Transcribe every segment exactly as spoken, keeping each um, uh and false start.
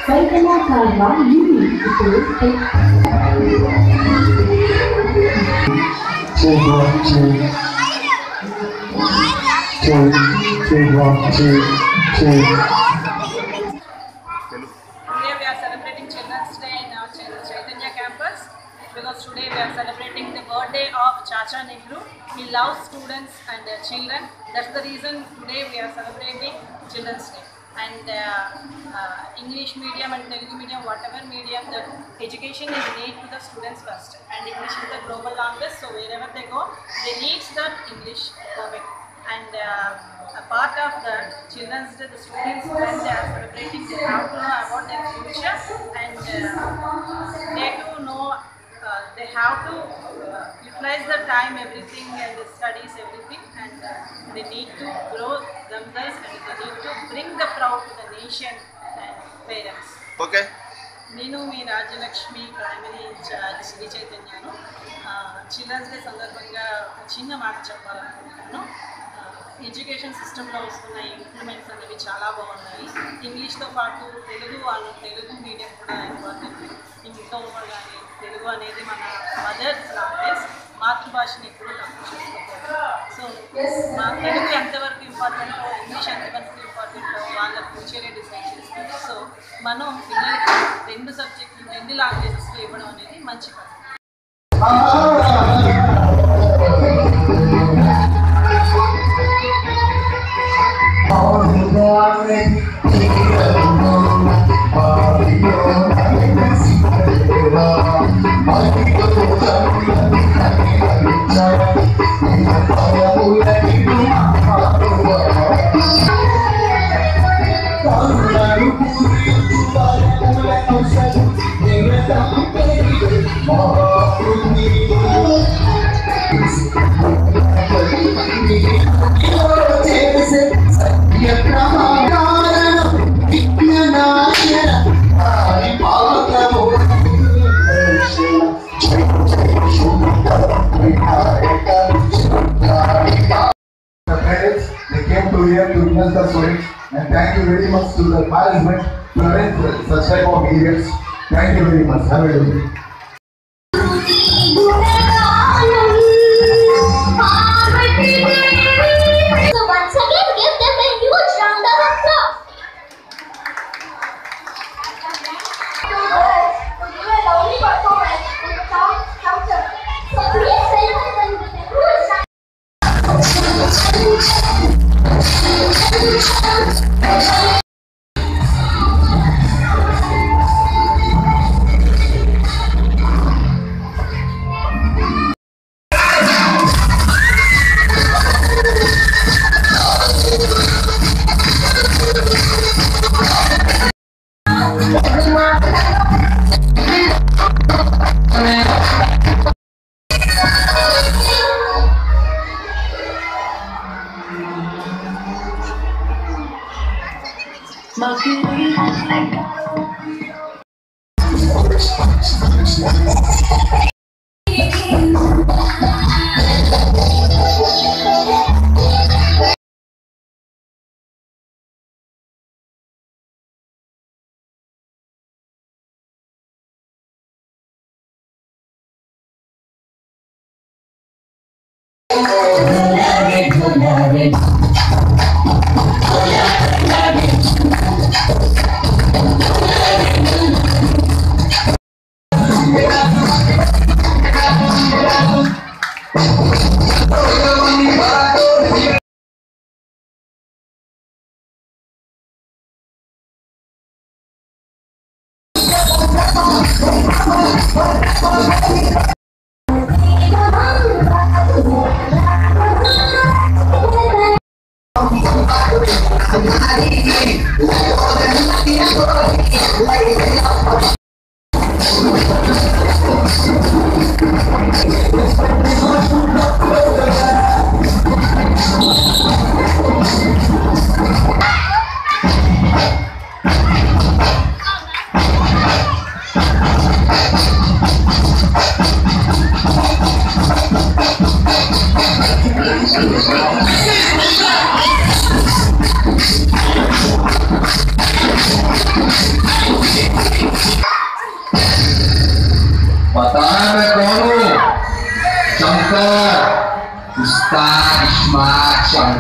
Chaitanya Karma Uni itu Two one two two two one two two. Today we are celebrating Children's Day in our Chaitanya campus because today we are celebrating the birthday of Chacha Nehru. He loves students and their children. That's the reason today we are celebrating Children's Day. And uh, uh, English medium and Telugu medium, whatever medium, the education is need to the students first. And English is the global language, so wherever they go, they need that English perfect. And uh, a part of the Children's Day, the students when they are celebrating, they have to know about their future, and uh, they to know, uh, they have to uh, utilize the time, everything, and the studies, everything, and uh, they need to grow themselves, and they need to bring the proud to the nation and parents. Okay. నేను మీ Rajyalakshmi primary incharge Shri చైతన్యను children's day సందర్భంగా ఒక చిన్న మాట చెప్పాలనుకుంటున్నాను. Education సిస్టంలో వస్తున్న ఇంప్రూవ్మెంట్స్ అనేవి చాలా బాగున్నాయి. ఇంగ్లీష్తో పాటు తెలుగు వాళ్ళు తెలుగు మీడియం కూడా ఇంపార్టెంట్. ఇంట్లో కానీ తెలుగు అనేది మన మదర్ లాంగ్వేజ్, మాతృభాషను ఎప్పుడూ తప్పు చేసుకోకూడదు. సో మా తెలుగు ఎంతవరకు ఇంపార్టెంటో ఇంగ్లీష్ ఎంతవరకు ఇంపార్టెంటో వాళ్ళ ఫ్యూచరే డిసైడ్ చేస్తుంది. సో మనం పిల్లలకి రెండు సబ్జెక్టులు రెండు లాంగ్వేజెస్లో ఇవ్వడం అనేది మంచి పద్ధతి. They came to here to witness the students, and thank you very much to the management to arrange such type of events. Thank you very much. Have a good day. So once again, give them a huge round of applause. To give a lovely performance in the town council. So please welcome them with a huge round.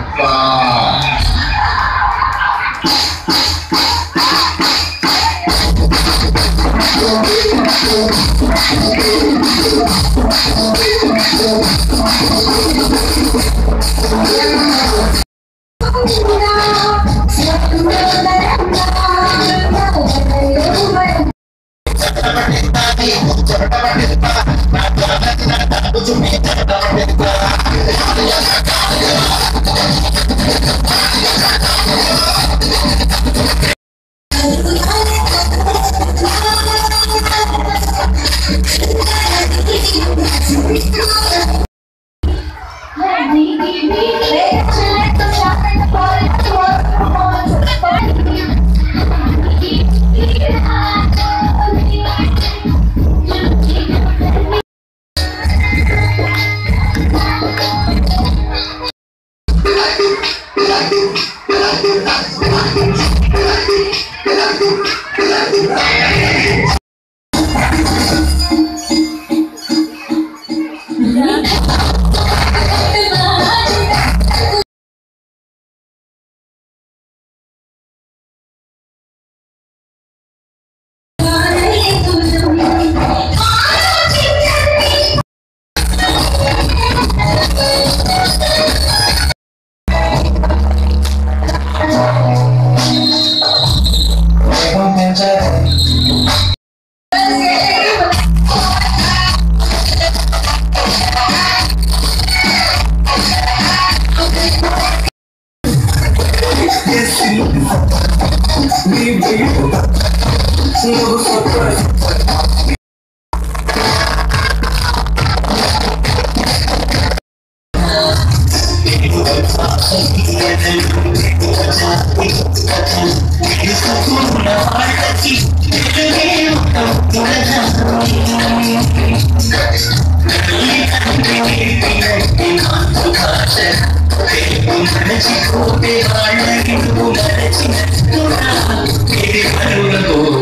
Thank you.